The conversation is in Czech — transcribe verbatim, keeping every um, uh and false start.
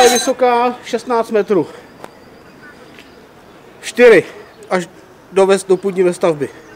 je vysoká šestnáct metrů. čtyři až do, ves, do půdní vestavby.